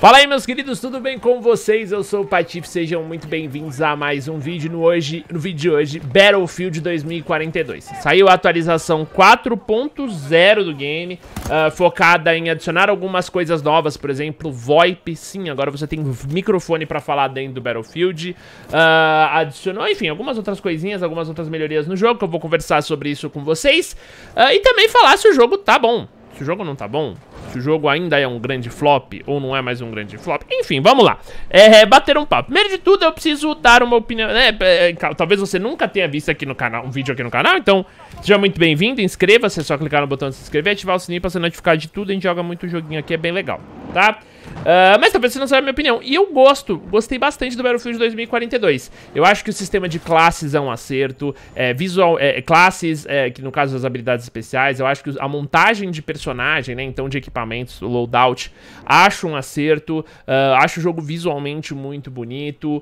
Fala aí, meus queridos, tudo bem com vocês? Eu sou o Patife, sejam muito bem-vindos a mais um vídeo no vídeo de hoje, Battlefield 2042. Saiu a atualização 4.0 do game, focada em adicionar algumas coisas novas, por exemplo, VoIP. Sim, agora você tem microfone pra falar dentro do Battlefield. Adicionou, enfim, algumas outras coisinhas, algumas outras melhorias no jogo, que eu vou conversar sobre isso com vocês. E também falar se o jogo tá bom. Se o jogo não tá bom, se o jogo ainda é um grande flop ou não é mais um grande flop. Enfim, vamos lá. Bater um papo. Primeiro de tudo, eu preciso dar uma opinião, né? Talvez você nunca tenha visto aqui no canal, um vídeo aqui no canal, então seja muito bem-vindo, inscreva-se, é só clicar no botão de se inscrever e ativar o sininho pra ser notificado de tudo. A gente joga muito joguinho aqui, é bem legal, tá? Mas talvez você não saiba a minha opinião. E eu gostei bastante do Battlefield 2042. Eu acho que o sistema de classes é um acerto, classes, que no caso das habilidades especiais, eu acho que a montagem de personagem, né, então de equipamentos, o loadout, acho um acerto, acho o jogo visualmente muito bonito,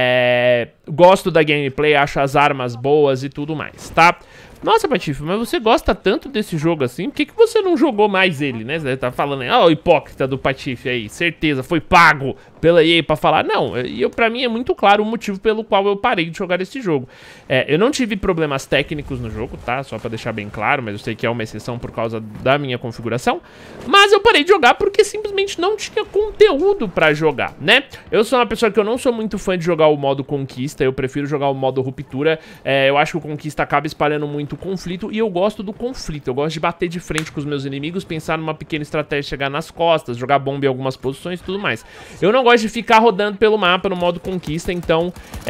gosto da gameplay, acho as armas boas e tudo mais, tá? Nossa, Patife, mas você gosta tanto desse jogo assim, por que você não jogou mais ele, né? Você tá falando aí, ó, o hipócrita do Patife aí, certeza, foi pago pela EA pra falar. Não, pra mim é muito claro o motivo pelo qual eu parei de jogar esse jogo. Eu não tive problemas técnicos no jogo, tá? Só pra deixar bem claro, mas eu sei que é uma exceção por causa da minha configuração. Mas eu parei de jogar porque simplesmente não tinha conteúdo pra jogar, né? Eu sou uma pessoa que eu não sou muito fã de jogar o modo conquista, eu prefiro jogar o modo ruptura. Eu acho que o conquista acaba espalhando muito conflito e eu gosto do conflito. Eu gosto de bater de frente com os meus inimigos, pensar numa pequena estratégia, chegar nas costas, jogar bomba em algumas posições e tudo mais. Eu não gosto de ficar rodando pelo mapa no modo conquista, então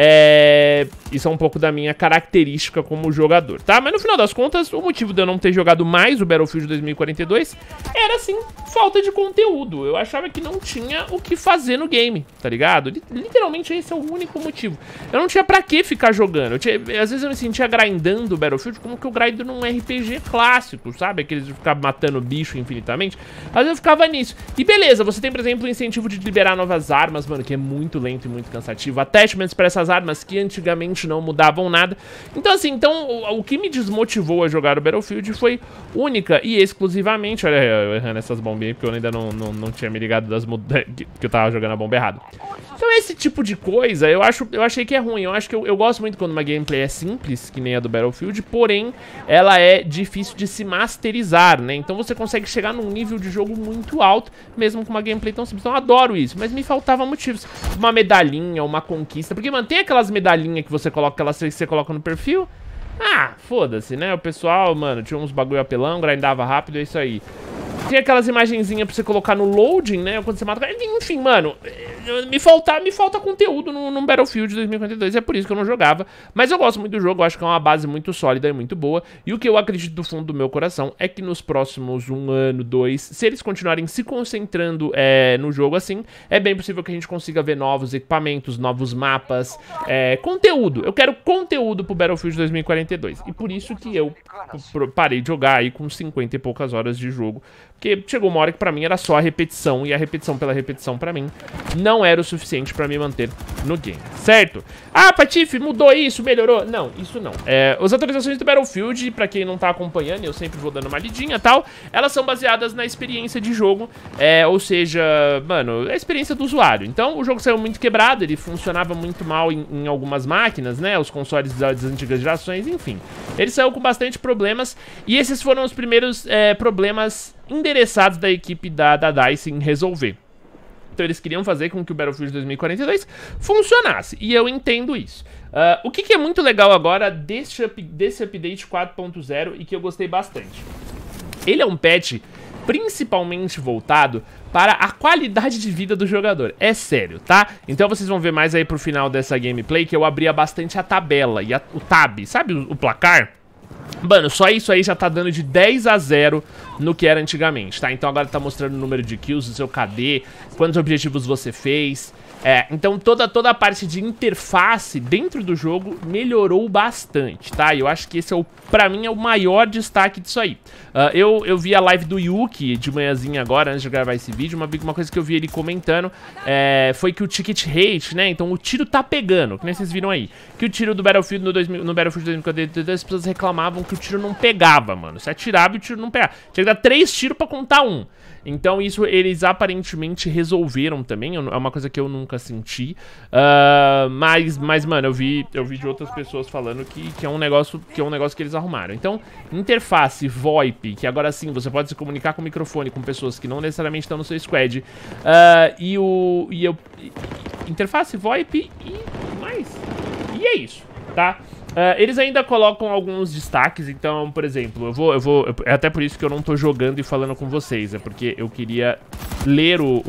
isso é um pouco da minha característica como jogador, tá? Mas no final das contas, o motivo de eu não ter jogado mais o Battlefield 2042 era, assim, falta de conteúdo. Eu achava que não tinha o que fazer no game, tá ligado? Literalmente esse é o único motivo. Eu não tinha pra que ficar jogando. Às vezes eu me sentia grindando o Battlefield como que eu grindo num RPG clássico, sabe? Aqueles de ficar matando bicho infinitamente. Às vezes eu ficava nisso. E beleza, você tem, por exemplo, o incentivo de liberar novas armas, mano, que é muito lento e muito cansativo. Attachments para essas armas que antigamente não mudavam nada. Então, assim, o que me desmotivou a jogar o Battlefield foi única e exclusivamente... Olha, eu errando essas bombinhas, porque eu ainda não tinha me ligado que eu tava jogando a bomba errada. Então, esse tipo de coisa, eu achei que é ruim. Eu acho que eu gosto muito quando uma gameplay é simples, que nem a do Battlefield, porém, ela é difícil de se masterizar, né? Então você consegue chegar num nível de jogo muito alto, mesmo com uma gameplay tão simples. Então eu adoro isso, mas me faltavam motivos. Uma medalhinha, uma conquista, porque mantém aquelas medalhinhas que você coloca, que você coloca no perfil. Ah, foda-se, né? O pessoal, mano, tinha uns bagulho apelão, grindava rápido, é isso aí. Tem aquelas imagenzinhas pra você colocar no loading, né? Quando você mata... Enfim, mano, me falta conteúdo no Battlefield 2042. É por isso que eu não jogava. Mas eu gosto muito do jogo, eu acho que é uma base muito sólida e muito boa. E o que eu acredito do fundo do meu coração é que nos próximos 1 ano, 2, se eles continuarem se concentrando no jogo assim, é bem possível que a gente consiga ver novos equipamentos, novos mapas, conteúdo. Eu quero conteúdo pro Battlefield 2042. E por isso que eu parei de jogar aí com 50 e poucas horas de jogo. Porque chegou uma hora que pra mim era só a repetição, e a repetição pela repetição pra mim não era o suficiente pra me manter no game, certo? Ah, Patife, mudou isso, melhorou? Não, isso não. As atualizações do Battlefield, pra quem não tá acompanhando, eu sempre vou dando uma lidinha e tal, elas são baseadas na experiência de jogo, ou seja, mano, a experiência do usuário. Então, o jogo saiu muito quebrado, ele funcionava muito mal em algumas máquinas, né, os consoles das antigas gerações, enfim. Ele saiu com bastante problemas, e esses foram os primeiros problemas endereçados da equipe da DICE em resolver. Então eles queriam fazer com que o Battlefield 2042 funcionasse, e eu entendo isso. O que é muito legal agora desse update 4.0 e que eu gostei bastante? Ele é um patch principalmente voltado para a qualidade de vida do jogador, é sério, tá? Então vocês vão ver mais aí pro final dessa gameplay que eu abria bastante a tabela e o tab, sabe o placar? Mano, só isso aí já tá dando de 10-0 no que era antigamente, tá? Então agora tá mostrando o número de kills, o seu KD, quantos objetivos você fez. Então toda a parte de interface dentro do jogo melhorou bastante, tá? E eu acho que esse pra mim é o maior destaque disso aí. Eu vi a live do Yuki de manhãzinha agora, antes de gravar esse vídeo, uma coisa que eu vi ele comentando foi que o ticket rate, né? Então o tiro tá pegando, que nem vocês viram aí. Que o tiro do Battlefield no Battlefield 2042, as pessoas reclamavam que o tiro não pegava, mano. Você atirava e o tiro não pegava. Tinha que dar 3 tiros pra contar 1. Então isso eles aparentemente resolveram também, é uma coisa que eu nunca senti, mas mano, eu vi de outras pessoas falando que é um negócio que eles arrumaram. Então, interface VoIP, que agora sim você pode se comunicar com o microfone com pessoas que não necessariamente estão no seu squad, interface VoIP e é isso, tá? Eles ainda colocam alguns destaques, então, por exemplo, é até por isso que eu não tô jogando e falando com vocês, é porque eu queria ler o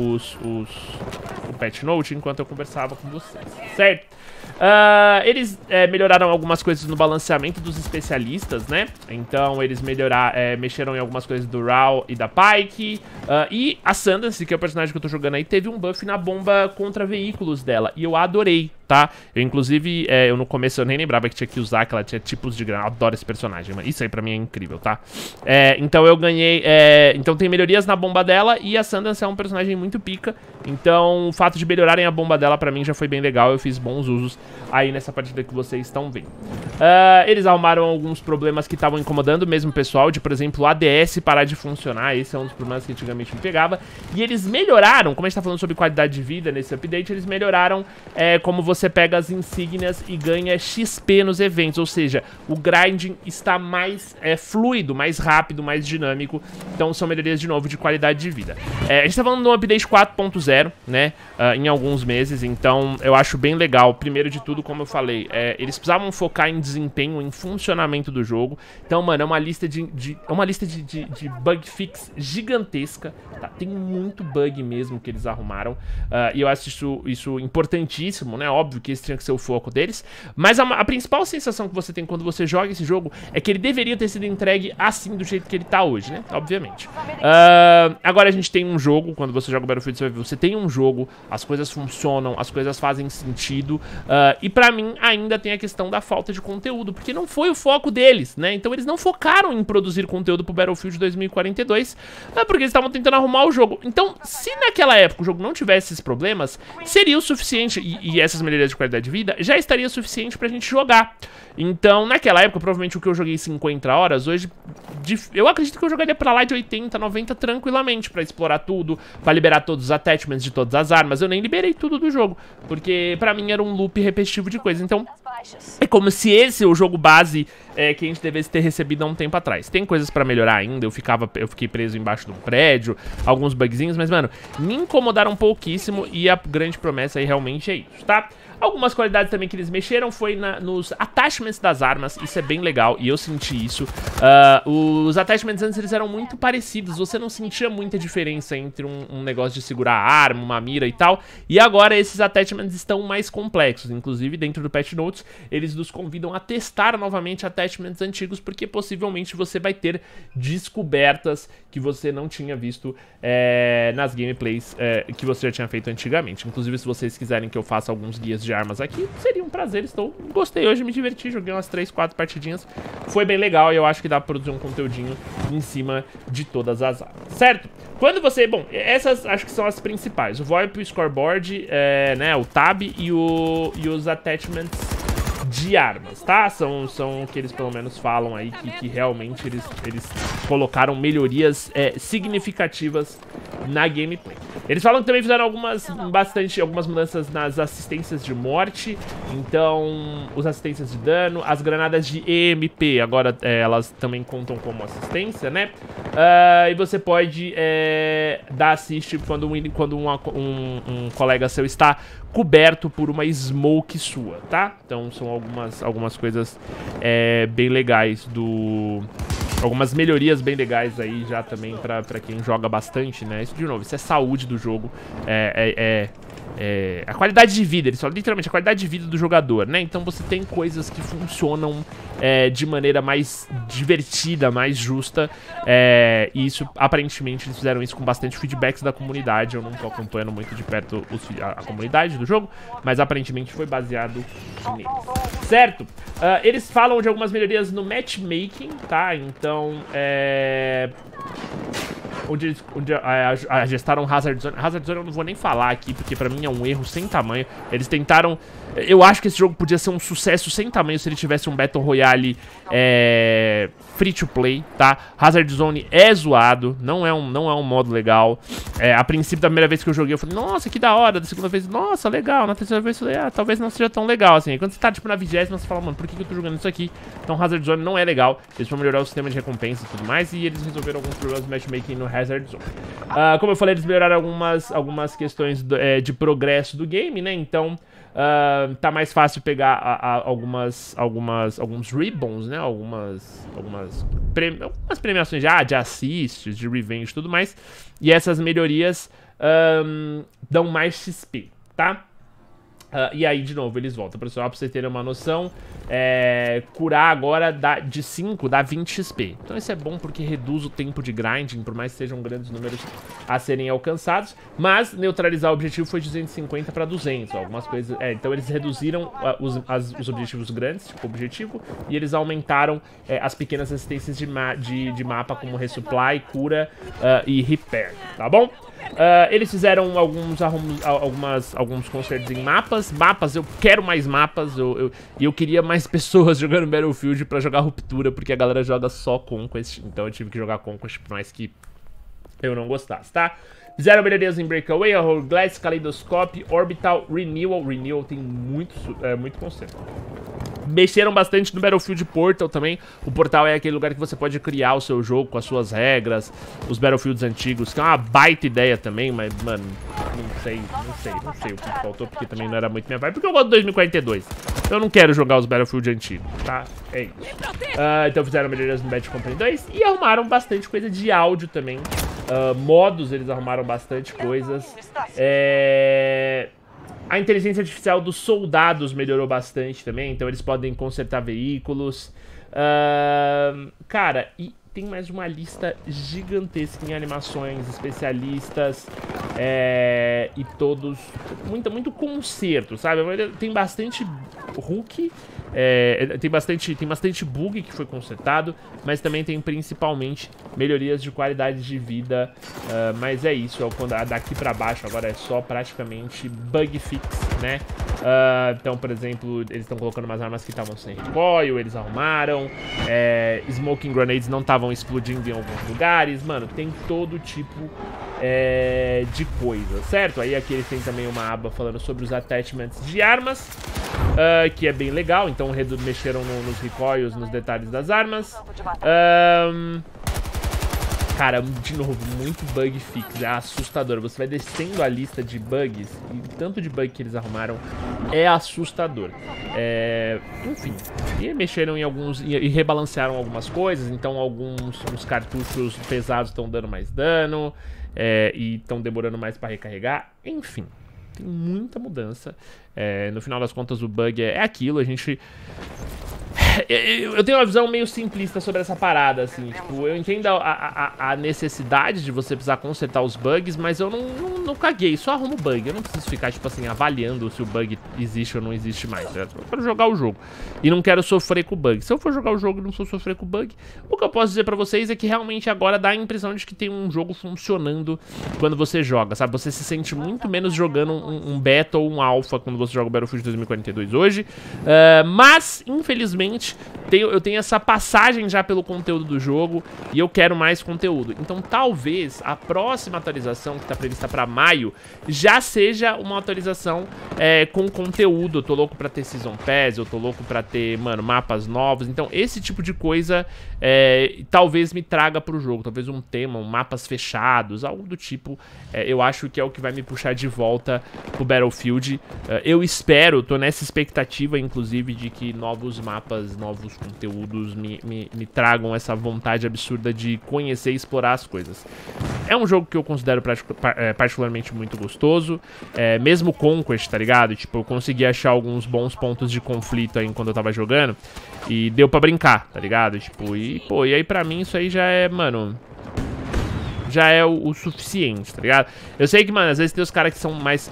patch note enquanto eu conversava com vocês, certo? Eles melhoraram algumas coisas no balanceamento dos especialistas, né? Então eles mexeram em algumas coisas do Raw e da Pyke. E a Sundance, que é o personagem que eu tô jogando aí, teve um buff na bomba contra veículos dela. E eu adorei, tá? Inclusive, eu no começo eu nem lembrava que tinha que usar, que ela tinha tipos de granada. Eu adoro esse personagem, mas isso aí pra mim é incrível, tá? Então eu ganhei... então tem melhorias na bomba dela e a Sundance é um personagem muito pica. Então o fato de melhorarem a bomba dela pra mim já foi bem legal. Eu fiz bons usos aí nessa partida que vocês estão vendo. Eles arrumaram alguns problemas que estavam incomodando mesmo o pessoal, de, por exemplo, o ADS parar de funcionar. Esse é um dos problemas que antigamente me pegava. E eles melhoraram, como a gente tá falando sobre qualidade de vida nesse update, eles melhoraram como você pega as insígnias e ganha XP nos eventos. Ou seja, o grinding está mais fluido, mais rápido, mais dinâmico. Então são melhorias, de novo, de qualidade de vida. A gente tá falando de um update 4.0, né? Em alguns meses, então eu acho bem legal. Primeiro de tudo, como eu falei, eles precisavam focar em desempenho, em funcionamento do jogo. Então, mano, é uma lista de bug fix gigantesca, tá? Tem muito bug mesmo que eles arrumaram, e eu acho isso importantíssimo, né? Óbvio que esse tinha que ser o foco deles, mas a principal sensação que você tem quando você joga esse jogo é que ele deveria ter sido entregue assim, do jeito que ele tá hoje, né? Obviamente. Agora a gente tem um jogo, quando você joga Battlefield, você tem um jogo, as coisas funcionam, as coisas fazem sentido, e pra mim ainda tem a questão da falta de conteúdo, porque não foi o foco deles, né? Então eles não focaram em produzir conteúdo pro Battlefield 2042, porque eles estavam tentando arrumar o jogo. Então, se naquela época o jogo não tivesse esses problemas, seria o suficiente, e essas melhorias de qualidade de vida, já estaria suficiente pra gente jogar. Então, naquela época, provavelmente o que eu joguei 50 horas, hoje, eu acredito que eu jogaria pra lá de 80, 90 tranquilamente, pra explorar tudo, pra liberar todos os attachments de todas as armas. Eu nem liberei tudo do jogo, porque pra mim era um loop repetitivo de coisa. Então, é como se esse o jogo base que a gente devesse ter recebido há um tempo atrás. Tem coisas pra melhorar ainda, eu fiquei preso embaixo de um prédio, alguns bugzinhos, mas, mano, me incomodaram pouquíssimo e a grande promessa aí realmente é isso, tá? Algumas qualidades também que eles mexeram foi nos attachments das armas, isso é bem legal, e eu senti isso. Os attachments antes eles eram muito parecidos, você não sentia muita diferença entre um negócio de segurar a arma, uma mira e tal, e agora esses attachments estão mais complexos, inclusive dentro do patch notes, eles nos convidam a testar novamente attachments antigos, porque possivelmente você vai ter descobertas que você não tinha visto nas gameplays que você já tinha feito antigamente. Inclusive, se vocês quiserem que eu faça alguns guias de armas aqui, seria um prazer. Gostei hoje, me diverti, joguei umas 3, 4 partidinhas, foi bem legal e eu acho que dá pra produzir um conteúdinho em cima de todas as armas, certo? Quando você... Bom, essas acho que são as principais, o VoIP, o scoreboard, né, o tab e os attachments de armas, tá? São o que eles pelo menos falam aí, que realmente eles colocaram melhorias significativas na gameplay. Eles falam que também fizeram algumas mudanças nas assistências de morte, então os assistências de dano, as granadas de EMP, agora elas também contam como assistência, né? E você pode dar assist quando um colega seu está coberto por uma smoke sua, tá? Então são algumas coisas bem legais algumas melhorias bem legais aí já também pra quem joga bastante, né? Isso, de novo, isso é saúde do jogo, a qualidade de vida, eles falam literalmente a qualidade de vida do jogador, né? Então você tem coisas que funcionam de maneira mais divertida, mais justa, e isso, aparentemente, eles fizeram isso com bastante feedbacks da comunidade. Eu não tô acompanhando muito de perto a comunidade do jogo, mas aparentemente foi baseado neles, certo? Eles falam de algumas melhorias no matchmaking, tá? Então, onde gestaram Hazard Zone. Hazard Zone eu não vou nem falar aqui, porque pra mim é um erro sem tamanho. Eles tentaram... Eu acho que esse jogo podia ser um sucesso sem tamanho se ele tivesse um Battle Royale free to play, tá? Hazard Zone é zoado, não é um modo legal. A princípio, da primeira vez que eu joguei, eu falei, nossa, que da hora. Da segunda vez, nossa, legal. Na terceira vez, eu falei, talvez não seja tão legal, assim. Aí, quando você tá, tipo, na 20ª, você fala, mano, por que eu tô jogando isso aqui? Então, Hazard Zone não é legal. Eles vão melhorar o sistema de recompensa e tudo mais, e eles resolveram alguns problemas de matchmaking no Hazard Zone. Como eu falei, eles melhoraram algumas questões de progresso do game, né? Então... tá mais fácil pegar alguns ribbons, né? Algumas premiações de assists, de revenge e tudo mais. E essas melhorias dão mais XP, tá? E aí, de novo, eles voltam. Pessoal, pra vocês terem uma noção, curar agora de 5 dá 20 XP. Então isso é bom porque reduz o tempo de grinding, por mais que sejam grandes números a serem alcançados. Mas neutralizar o objetivo foi de 250 para 200. Algumas coisas... então eles reduziram os objetivos grandes, tipo objetivo, e eles aumentaram as pequenas assistências de mapa, como resupply, cura e repair, tá bom? Eles fizeram alguns concertos em mapas. Eu quero mais mapas. E eu queria mais pessoas jogando Battlefield pra jogar Ruptura, porque a galera joga só Conquest. Então eu tive que jogar Conquest, por mais que eu não gostasse, tá? Fizeram melhorias em Breakaway, Hourglass, Kaleidoscope, Orbital, Renewal. Renewal tem muito conceito. Mexeram bastante no Battlefield Portal também. O Portal é aquele lugar que você pode criar o seu jogo com as suas regras, os Battlefields antigos, que é uma baita ideia também, mas, mano, não sei o que faltou, porque também não era muito minha vibe, porque eu gosto do 2042. Eu não quero jogar os Battlefield antigos, tá? É isso. Então fizeram melhorias no Bad Company 2 e arrumaram bastante coisa de áudio também. Modos, eles arrumaram bastante coisas. A inteligência artificial dos soldados melhorou bastante também, então eles podem consertar veículos. Cara, e tem mais uma lista gigantesca em animações, especialistas, e todos... Muito conserto, sabe? Tem bastante hook, tem bastante bug que foi consertado, mas também tem principalmente melhorias de qualidade de vida, mas é isso, quando daqui pra baixo agora é só praticamente bug fix, né? Então, por exemplo, eles estão colocando umas armas que estavam sem recoil, eles arrumaram, smoking grenades não estavam explodindo em alguns lugares, mano, tem todo tipo de coisa, certo? Aí aqui eles têm também uma aba falando sobre os attachments de armas, que é bem legal, então mexeram nos recoils, nos detalhes das armas. Cara, de novo, muito bug fix, é assustador. Você vai descendo a lista de bugs, e o tanto de bug que eles arrumaram é assustador. Enfim, e mexeram em alguns, e rebalancearam algumas coisas, então uns cartuchos pesados estão dando mais dano, e estão demorando mais para recarregar, enfim. Tem muita mudança. No final das contas, o bug é aquilo, a gente... Eu tenho uma visão meio simplista sobre essa parada, assim, tipo, eu entendo a necessidade de você precisar consertar os bugs, mas eu não caguei, só arrumo bug, eu não preciso ficar, tipo assim, avaliando se o bug existe ou não existe mais, certo? Eu quero jogar o jogo e não quero sofrer com o bug. Se eu for jogar o jogo e não for sofrer com o bug, o que eu posso dizer pra vocês é que realmente agora dá a impressão de que tem um jogo funcionando quando você joga, sabe? Você se sente muito menos jogando um beta ou um alpha quando você joga o Battlefield 2042 hoje, mas, infelizmente, eu tenho essa passagem já pelo conteúdo do jogo e eu quero mais conteúdo. Então talvez a próxima atualização, que está prevista para maio, já seja uma atualização com conteúdo. Eu tô louco para ter Season Pass, eu tô louco para ter, mano, mapas novos. Então esse tipo de coisa talvez me traga pro jogo. Talvez um tema, mapas fechados, algo do tipo. Eu acho que é o que vai me puxar de volta pro Battlefield. Eu espero, tô nessa expectativa, inclusive, de que novos mapas, novos conteúdos me tragam essa vontade absurda de conhecer e explorar as coisas. É um jogo que eu considero particularmente muito gostoso, mesmo Conquest, tá ligado? Tipo, eu consegui achar alguns bons pontos de conflito aí enquanto eu tava jogando e deu pra brincar, tá ligado? Tipo, e aí pra mim isso aí já é, mano... já é o suficiente, tá ligado? Eu sei que, mano, às vezes tem os caras que são mais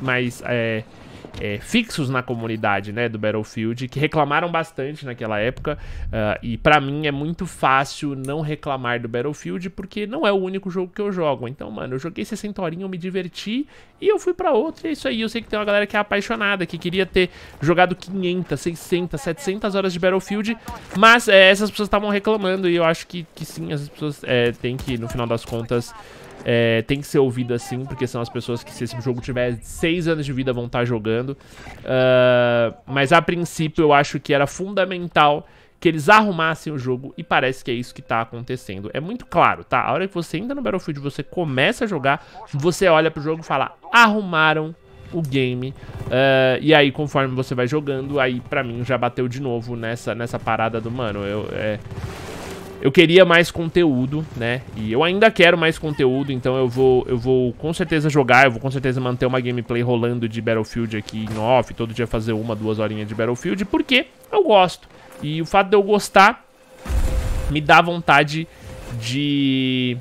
fixos na comunidade, né, do Battlefield, que reclamaram bastante naquela época, e pra mim é muito fácil não reclamar do Battlefield, porque não é o único jogo que eu jogo. Então, mano, eu joguei 60 horinhas, eu me diverti, e eu fui pra outro, e é isso aí. Eu sei que tem uma galera que é apaixonada, que queria ter jogado 500, 600, 700 horas de Battlefield, mas essas pessoas estavam reclamando, e eu acho que sim, as pessoas têm que, no final das contas... tem que ser ouvido assim, porque são as pessoas que, se esse jogo tiver 6 anos de vida, vão estar jogando. Mas a princípio eu acho que era fundamental que eles arrumassem o jogo, e parece que é isso que tá acontecendo. É muito claro, tá? A hora que você entra no Battlefield, você começa a jogar, você olha pro jogo e fala: arrumaram o game. E aí, conforme você vai jogando, aí pra mim já bateu de novo nessa parada do, mano, eu queria mais conteúdo, né? E eu ainda quero mais conteúdo, então eu vou com certeza jogar, eu vou com certeza manter uma gameplay rolando de Battlefield aqui em off, todo dia fazer 1, 2 horinhas de Battlefield, porque eu gosto. E o fato de eu gostar me dá vontade de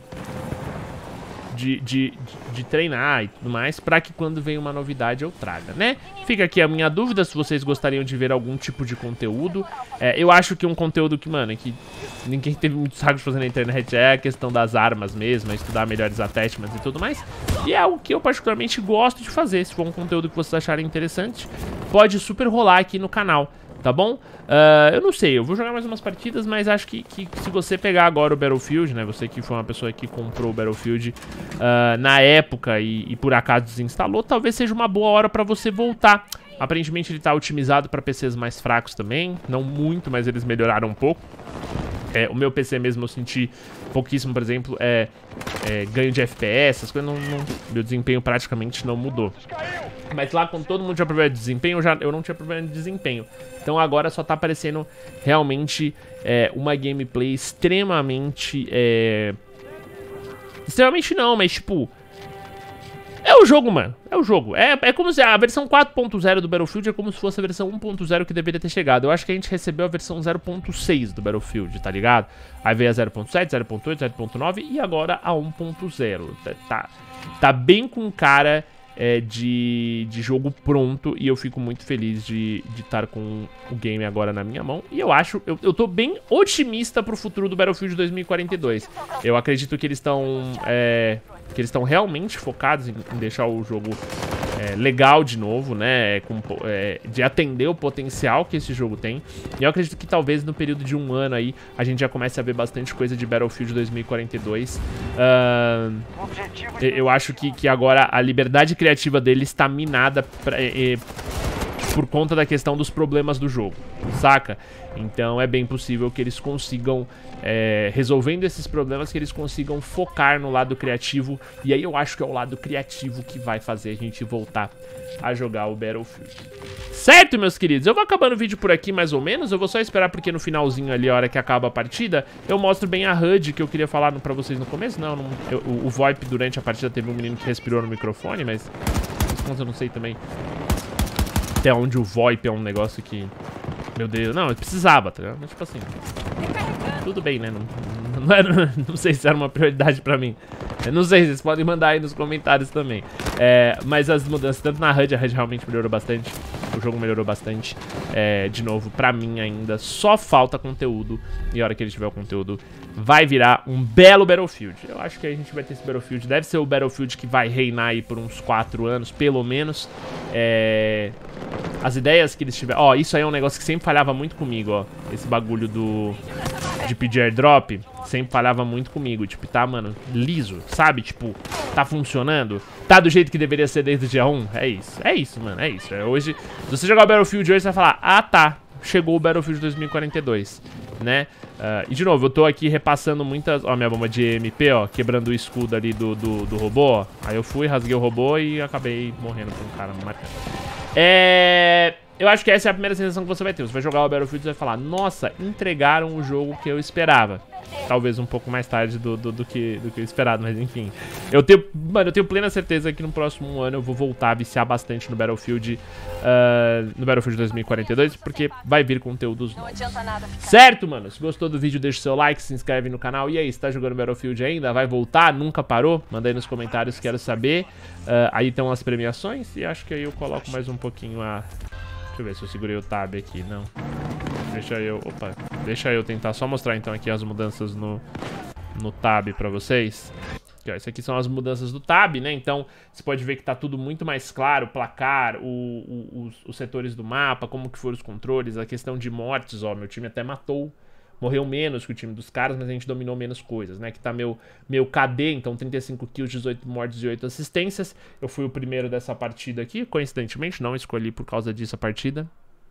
treinar e tudo mais, pra que quando vem uma novidade eu traga, né? Fica aqui a minha dúvida se vocês gostariam de ver algum tipo de conteúdo. Eu acho que um conteúdo que, mano, que ninguém teve muito saco de fazer na internet é a questão das armas mesmo, estudar melhores attachments e tudo mais. E é algo que eu particularmente gosto de fazer. Se for um conteúdo que vocês acharem interessante, pode super rolar aqui no canal, tá bom? Eu não sei, eu vou jogar mais umas partidas, mas acho que se você pegar agora o Battlefield, né, você que foi uma pessoa que comprou o Battlefield na época e por acaso desinstalou, talvez seja uma boa hora pra você voltar. Aparentemente ele tá otimizado pra PCs mais fracos também, não muito, mas eles melhoraram um pouco. O meu PC mesmo eu senti pouquíssimo, por exemplo, ganho de FPS, essas coisas, meu desempenho praticamente não mudou. Mas lá, quando todo mundo tinha problema de desempenho, eu não tinha problema de desempenho. Então agora só tá aparecendo realmente uma gameplay extremamente... extremamente não, mas tipo... é o jogo, mano. É o jogo. É como se a versão 4.0 do Battlefield é como se fosse a versão 1.0 que deveria ter chegado. Eu acho que a gente recebeu a versão 0.6 do Battlefield, tá ligado? Aí veio a 0.7, 0.8, 0.9 e agora a 1.0. Tá bem com cara de jogo pronto, e eu fico muito feliz de estar com o game agora na minha mão. E eu tô bem otimista pro futuro do Battlefield 2042. Eu acredito que eles estão realmente focados em deixar o jogo legal de novo, né? De atender o potencial que esse jogo tem. E eu acredito que talvez no período de 1 ano aí a gente já comece a ver bastante coisa de Battlefield 2042. Eu acho que agora a liberdade criativa deles está minada por conta da questão dos problemas do jogo, saca? Então é bem possível que eles consigam, resolvendo esses problemas, que eles consigam focar no lado criativo. E aí eu acho que é o lado criativo que vai fazer a gente voltar a jogar o Battlefield. Certo, meus queridos? Eu vou acabando o vídeo por aqui, mais ou menos. Eu vou só esperar, porque no finalzinho ali, a hora que acaba a partida, eu mostro bem a HUD que eu queria falar pra vocês no começo. O VoIP durante a partida teve um menino que respirou no microfone, mas eu não sei também até onde o VoIP é um negócio que... meu Deus, não, eu precisava, tá ligado? Mas, tipo assim, tudo bem, né? Não sei se era uma prioridade pra mim. Eu não sei, vocês podem mandar aí nos comentários também. Mas as mudanças, tanto na HUD, a HUD realmente melhorou bastante. O jogo melhorou bastante. De novo, pra mim ainda só falta conteúdo. E a hora que ele tiver o conteúdo, vai virar um belo Battlefield. Eu acho que a gente vai ter esse Battlefield. Deve ser o Battlefield que vai reinar aí por uns 4 anos, pelo menos. As ideias que eles tiveram... Ó, isso aí é um negócio que sempre falhava muito comigo, ó. Esse bagulho de pedir airdrop sempre falhava muito comigo. Tipo, tá, mano, liso, sabe? Tipo, tá funcionando? Tá do jeito que deveria ser desde o dia 1? É isso, mano, é isso. Hoje, se você jogar o Battlefield hoje, você vai falar: ah, tá, chegou o Battlefield 2042, né? E de novo, eu tô aqui repassando muitas... Ó, minha bomba de EMP, ó, quebrando o escudo ali do robô, ó. Aí eu fui, rasguei o robô e acabei morrendo com um cara marcando. eu acho que essa é a primeira sensação que você vai ter. Você vai jogar o Battlefield e vai falar, nossa, entregaram o jogo que eu esperava. Talvez um pouco mais tarde do que eu esperado, mas enfim. Eu tenho plena certeza que no próximo ano eu vou voltar a viciar bastante no Battlefield 2042, porque vai vir conteúdos novos. Certo, mano? Se gostou do vídeo, deixa o seu like, se inscreve no canal. E aí, você tá jogando Battlefield ainda? Vai voltar? Nunca parou? Manda aí nos comentários, quero saber. Aí estão as premiações e acho que aí eu coloco mais um pouquinho a... Deixa eu ver se eu segurei o tab aqui, não. Deixa eu tentar só mostrar então aqui as mudanças no tab pra vocês. Aqui, ó, essas aqui são as mudanças do tab, né? Então, você pode ver que tá tudo muito mais claro, o placar, os setores do mapa, como que foram os controles, a questão de mortes, ó, meu time até morreu menos que o time dos caras, mas a gente dominou menos coisas, né? Que tá meu KD, então 35 kills, 18 mortes e 8 assistências. Eu fui o primeiro dessa partida aqui, coincidentemente, não escolhi por causa disso a partida.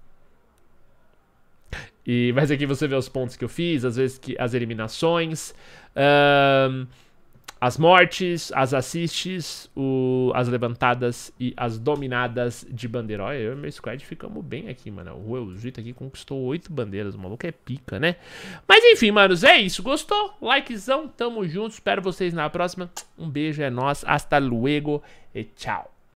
Mas aqui você vê os pontos que eu fiz, às vezes as eliminações, as mortes, as assists, as levantadas e as dominadas de bandeira. Olha, eu e meu squad ficamos bem aqui, mano. O Eusito aqui conquistou 8 bandeiras, o maluco é pica, né? Mas enfim, manos, é isso. Gostou? Likezão, tamo junto, espero vocês na próxima. Um beijo, é nóis, hasta luego e tchau.